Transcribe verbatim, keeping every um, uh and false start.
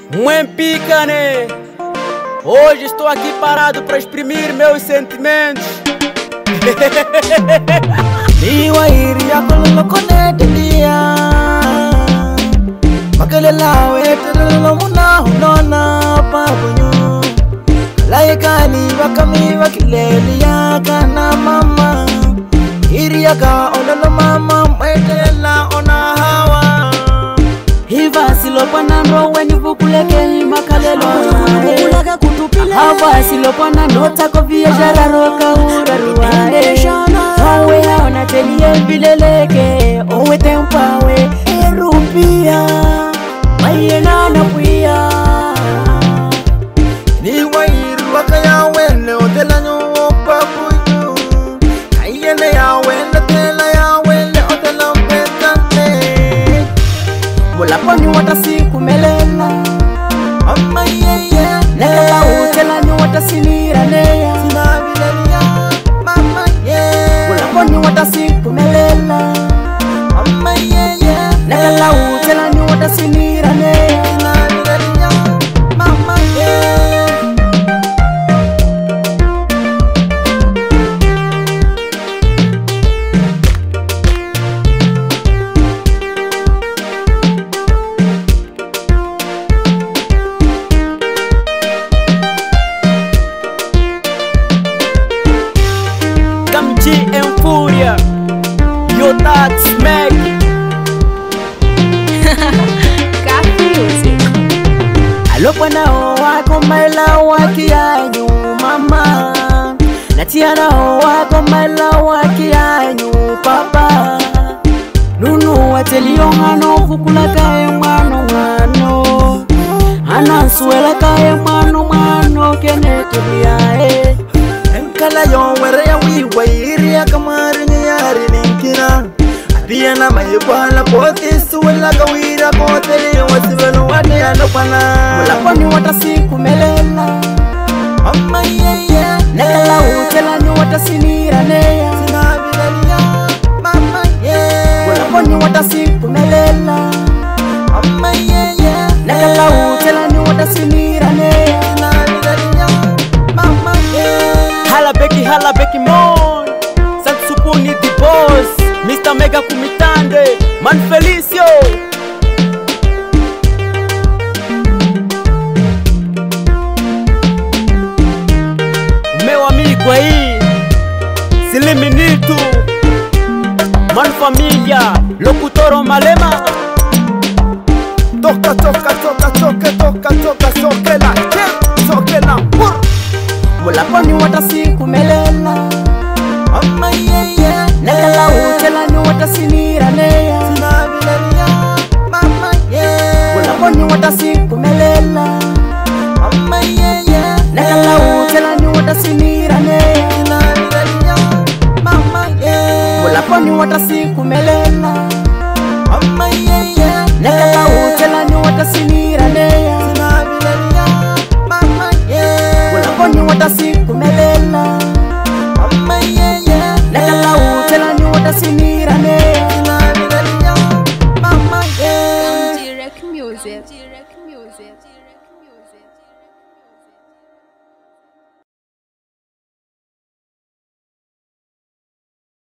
Mwempicane. Hoje estou aqui parado para exprimir meus sentimentos. Niwa iria kololo kone delia Makele lawe terelo muna hunona pabunyo Laikani wakami wakilelia kana mama Iria ka ololo mama mwetelela ona hawa Hiva silopana ndo weni vukuleke makalelo Vukuleke kutupile Hawa silopana ndo tako via jararoka uraruare Hawe haona telie vileleke Owe tempawe erupia Maye nana puya Niwa iru waka ya wene otela nyo papuyo Kayene ya wene tela ya wene otela mpetane Mulaponi watasiku melela Mama yeye Nekala utela ni watasinira neya Sina vilelia Mama yeye Mulaponi watasiku melela Mama yeye Nekala utela ni watasinira neya Sina vilelia Mama yeye G M Fúria, Yotat Smack. Alo pana o wako maila waki anyu mama Natiana o wako maila waki anyu papa Nunu watelio hano vukula kae mwano mwano Hana suela kae mwano mwano kene tuliae Kala yo wera ya wiwa iria kamari ni yari ninkina Adia na mayubala kote suwela kawira kote li wasibelu wade ya nopana Mulaponi watasiku melela Mama yeye Nekala utela ni watasinira neya Sina vilelia Mama yeye Mulaponi watasiku melela Mama yeye Nekala utela ni watasinira neya Sina vilelia Mama yeye Hala Beki, hala Beki Mon. Satsupuni the boss. Mister Mega Kumitande. Man Felicio. Mewa mi kwa hii Siliminitu. Man Familia. Lokutoro Malema. Toca, toca, toca, toca, toca, toca, toca